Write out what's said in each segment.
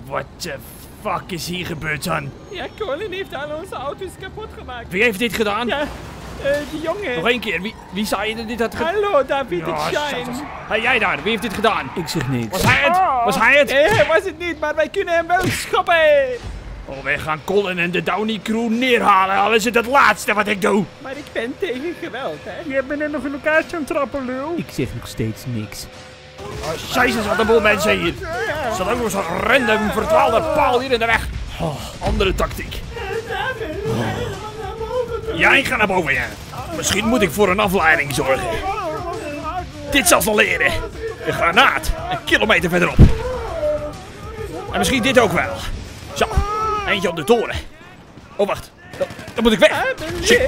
What the fuck is hier gebeurd dan? Ja, Colin heeft al onze auto's kapot gemaakt. Wie heeft dit gedaan? Ja, die jongen. Nog één keer, wie zei dat dit had gedaan? Hallo, David, Ja, het Shine. Hey, jij daar, wie heeft dit gedaan? Ik zeg niks. Was hij het? Was hij het? Nee, hij was het niet, maar wij kunnen hem wel schoppen. Oh, wij gaan Colin en de Downey Crew neerhalen. Al is het het laatste wat ik doe. Maar ik ben tegen geweld, hè. Je bent er nog in elkaar aan het trappen, lul. Ik zeg nog steeds niks. Oh, jezus, wat een boel mensen hier. Er staat ook nog zo'n random verdwaalde paal hier in de weg. Oh, andere tactiek. Jij gaat naar boven, ja. Misschien moet ik voor een afleiding zorgen. Dit zal ze leren. Een granaat, een kilometer verderop. En misschien dit ook wel. Zo, eentje op de toren. Oh, wacht. Dan moet ik weg. Shit.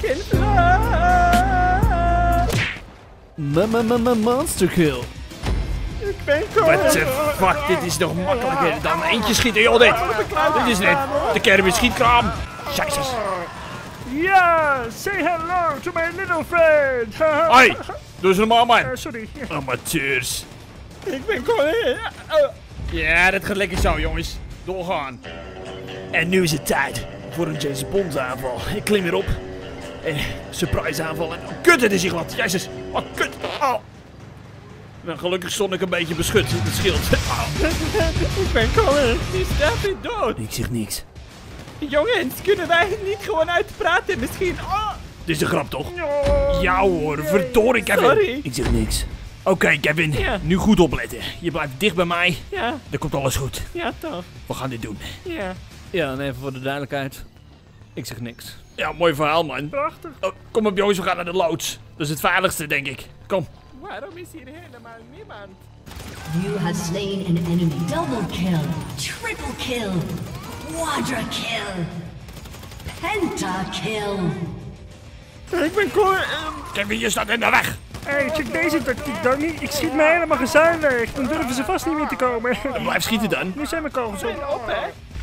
Monster kill. Ik ben Colin. What the fuck, dit is nog makkelijker dan eentje schieten. Joh, dit is net de kermis schietkraam. Jezus. Ja, say hello to my little friend. Hoi, doe eens normaal, man. Sorry. Amateurs. Ik ben Colin. Ja, dat gaat lekker zo, jongens. Doorgaan. En nu is het tijd voor een James Bond aanval. Ik klim weer op. Surprise aanval. En, oh, kut, het is hier glad. Jezus. Oh, kut. Oh. Nou, gelukkig stond ik een beetje beschut. Het scheelt. Oh. Ik ben Colin. Die is David dood. Ik zeg niks. Jongens, kunnen wij niet gewoon uitpraten misschien? Oh, Dit is de grap, toch? Ja hoor, verdorie, Kevin. sorry. Ik zeg niks. Oké, Kevin. Ja. Nu goed opletten. Je blijft dicht bij mij. Ja, Dan komt alles goed. ja toch. We gaan dit doen. Ja. Ja, en even voor de duidelijkheid. Ik zeg niks. Ja, mooi verhaal, man. Prachtig. Oh, kom op, jongens. We gaan naar de loods. Dat is het veiligste, denk ik. Kom. Waarom is hier helemaal niemand? You have slain an enemy. Double kill. Triple kill. Quadra kill. Pentakill. Ik ben Colin. Kevin, je staat in de weg. Hey, check deze tactiek dan niet. Ik schiet mijn hele magazijn leeg. Dan durven ze vast niet meer te komen. Blijf schieten dan. Nu zijn mijn kogels op. Op, hè?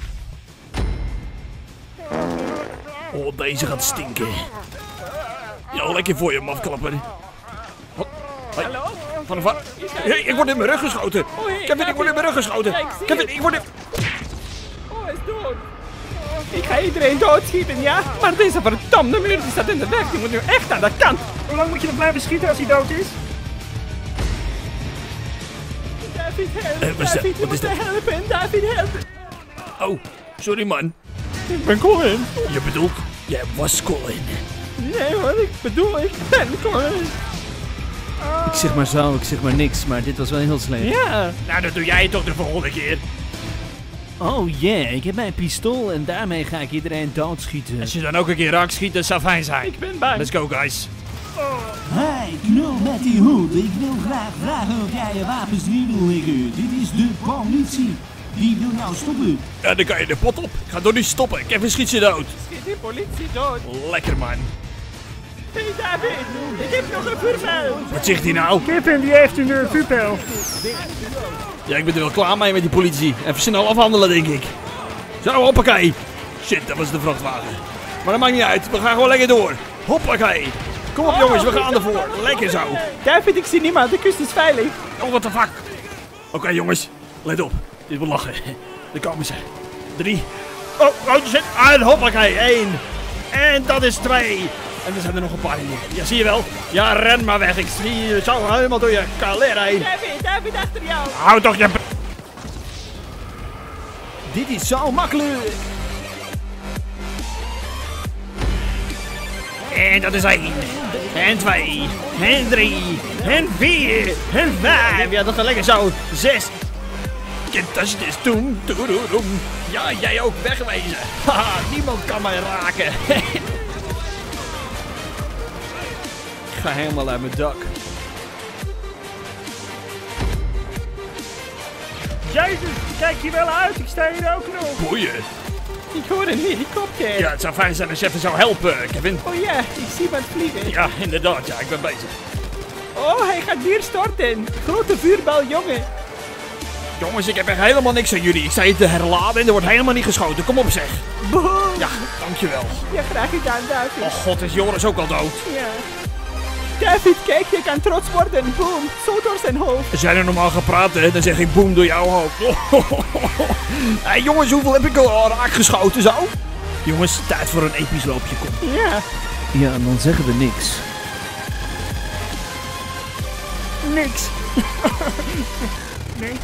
Oh, deze gaat stinken. Ja, lekker voor je, mafklapper. Hoi. Hallo? Van de va- Hey, ik word in mijn rug geschoten. hey, Kevin, ik word in mijn rug geschoten. Ja, ik zie Kevin, het. ik word in... Oh, hij is dood. Ik ga iedereen doodschieten, ja? Maar deze verdomde muur die staat in de weg. Die moet nu echt aan de kant. Hoe lang moet je nog blijven schieten als hij dood is? David, help. wat is dat? David, je Wat is moet dat? me helpen. David, help. Oh, sorry man. Ik ben Colin. Je bedoelt, jij was Colin. Nee hoor, ik bedoel, ik ben Colin. Ik zeg maar zo, ik zeg maar niks, maar dit was wel heel slecht. Ja. Nou, dan doe jij het toch de volgende keer. Oh yeah, ik heb mijn pistool en daarmee ga ik iedereen doodschieten. Als je dan ook een keer raak schiet, dat zou fijn zijn. Ik ben bang. Let's go, guys. Hi, knul met die hoed. Ik wil graag vragen of jij je wapens niet wil liggen. Dit is de politie. Die wil jou stoppen. Ja, dan kan je de pot op. Ik ga door niet stoppen. Kevin schiet je dood. Schiet die politie dood. Lekker, man. Hey David, ik heb nog een vuurpijl. Wat zegt hij nou? Kevin, die heeft een vuurpijl. Ja, ik ben er wel klaar mee met die politie. Even snel afhandelen, denk ik. Zo, hoppakee. Shit, dat was de vrachtwagen. Maar dat maakt niet uit. We gaan gewoon lekker door. Hoppakee. Kom op, jongens. We gaan ervoor. Lekker zo. David, ik zie niemand. De kust is veilig. Oh, what the fuck. Oké, jongens. Let op. Dit wil lachen. Daar komen ze. 3. Oh, shit. En hoppakee. 1. En dat is 2. En er zijn er nog een paar hier. Ja, zie je wel? Ja, ren maar weg. Ik zie je zo helemaal door je kalera heen. David, achter jou. Hou toch je... Dit is zo makkelijk. En dat is 1. En 2. En 3. En 4. En 5. Ja, dat gaat lekker zo. 6. Dat is toen. Ja, jij ook wegwezen. Haha, niemand kan mij raken. Ik ga helemaal uit mijn dak. Jezus, kijk hier wel uit. Ik sta hier ook nog. Boeien. Ik hoor een helikopter. Ja, het zou fijn zijn als je even zou helpen, Kevin. Oh ja, ik zie wat vliegen. Ja, inderdaad. Ja, ik ben bezig. Oh, hij gaat neerstorten. Grote vuurbal, jongen. Jongens, ik heb echt helemaal niks aan jullie. Ik sta hier te herladen en er wordt helemaal niet geschoten. Kom op, zeg. Boom. Ja, dankjewel. Ja, graag gedaan, David. Oh god, is Joris ook al dood? Ja. David, kijk, je kan trots worden. Boom, zo door zijn hoofd. We zijn er normaal gepraat, hè? Dan zeg ik boem door jouw hoofd. Hey, jongens, hoeveel heb ik al raak geschoten zo? Jongens, tijd voor een episch loopje, kom. Ja. Ja, en dan zeggen we niks. Niks. Nee.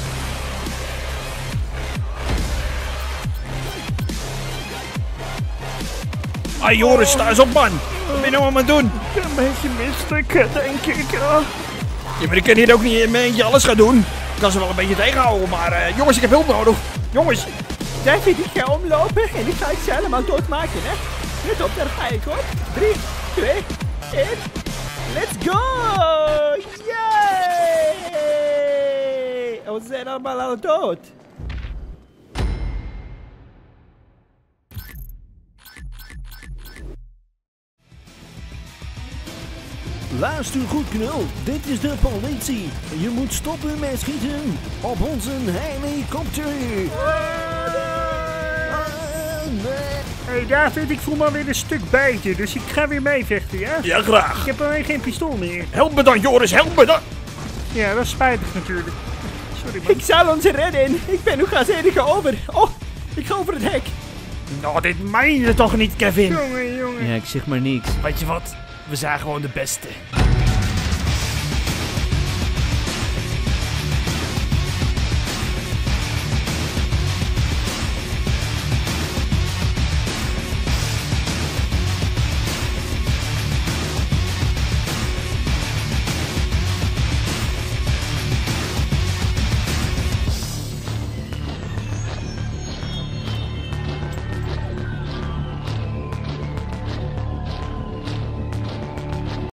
Hey Joris, sta eens op, man. Wat ben je nou aan het doen? Een beetje mislukken, denk ik. Oh. Ja, maar ik kan hier ook niet in mijn eentje alles gaan doen. Ik kan ze wel een beetje tegenhouden, maar jongens, ik heb hulp nodig. Jongens. David, ik ga omlopen en ik ga het ze allemaal doodmaken, hè. Let op, daar ga ik, hoor. 3, 2, 1. Let's go! Yay! Oh, ze zijn allemaal al dood. Luister goed, knul. Dit is de politie. Je moet stoppen met schieten op onze helikopter. Hey David, ik voel me weer een stuk beter, dus ik ga weer meevechten, ja? Ja, graag. Ik heb alleen geen pistool meer. Help me dan, Joris, help me dan. Ja, dat is spijtig natuurlijk. Sorry man. Ik zal ons redden. Ik ben nu als enige over. Oh, ik ga over het hek. Nou, dit meen je toch niet, Kevin? Jongen. Ja, ik zeg maar niks. Weet je wat? We zijn gewoon de beste.